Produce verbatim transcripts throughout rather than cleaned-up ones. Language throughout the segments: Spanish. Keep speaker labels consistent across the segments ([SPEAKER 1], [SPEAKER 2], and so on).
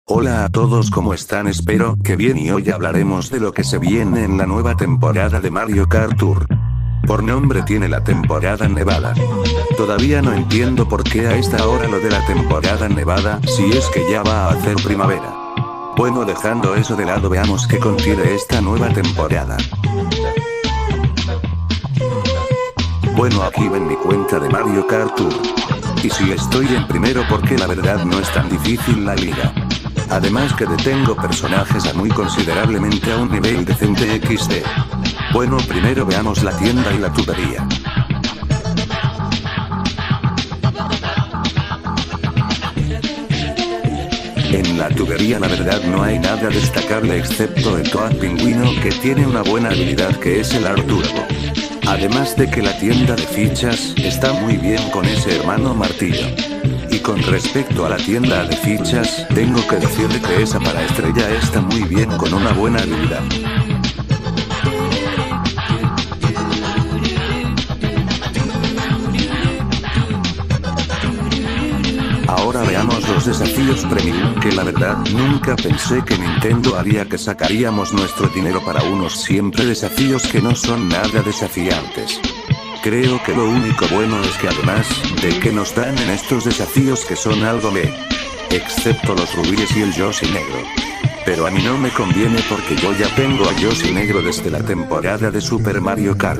[SPEAKER 1] Hola a todos, ¿cómo están? Espero que bien, y hoy hablaremos de lo que se viene en la nueva temporada de Mario Kart Tour. Por nombre tiene la temporada nevada. Todavía no entiendo por qué a esta hora lo de la temporada nevada, si es que ya va a hacer primavera. Bueno, dejando eso de lado, veamos qué contiene esta nueva temporada. Bueno, aquí ven mi cuenta de Mario Kart Tour. Y si estoy en primero porque la verdad no es tan difícil la liga. Además que detengo personajes a muy considerablemente a un nivel decente equis de. Bueno, primero veamos la tienda y la tubería. En la tubería la verdad no hay nada destacable excepto el Toad Pingüino, que tiene una buena habilidad que es el Art Turbo. Además de que la tienda de fichas está muy bien con ese hermano martillo. Y con respecto a la tienda de fichas, tengo que decirle que esa para estrella está muy bien con una buena habilidad. Ahora veamos los desafíos premium, que la verdad nunca pensé que Nintendo haría que sacaríamos nuestro dinero para unos siempre desafíos que no son nada desafiantes. Creo que lo único bueno es que además de que nos dan en estos desafíos que son algo me... excepto los rubíes y el Yoshi negro. Pero a mí no me conviene porque yo ya tengo a Yoshi negro desde la temporada de Super Mario Kart.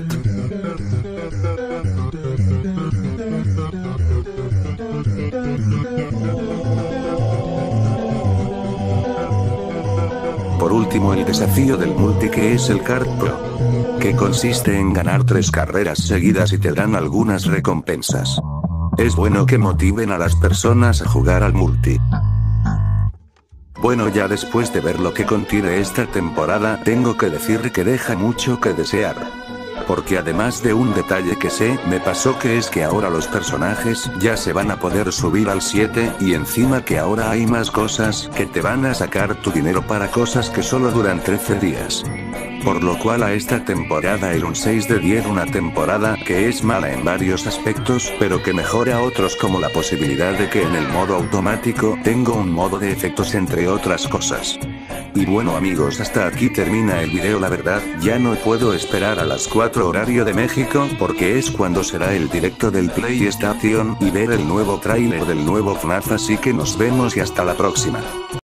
[SPEAKER 1] Por último, el desafío del multi, que es el Kart Pro, que consiste en ganar tres carreras seguidas y te dan algunas recompensas. Es bueno que motiven a las personas a jugar al multi. Bueno, ya después de ver lo que contiene esta temporada, tengo que decir que deja mucho que desear. Porque además de un detalle que sé, me pasó, que es que ahora los personajes ya se van a poder subir al siete, y encima que ahora hay más cosas que te van a sacar tu dinero para cosas que solo duran trece días. Por lo cual a esta temporada era un seis de diez, una temporada que es mala en varios aspectos, pero que mejora otros, como la posibilidad de que en el modo automático tengo un modo de efectos, entre otras cosas. Y bueno amigos, hasta aquí termina el video. La verdad, ya no puedo esperar a las cuatro horario de México, porque es cuando será el directo del PlayStation, y ver el nuevo tráiler del nuevo F NAF, así que nos vemos y hasta la próxima.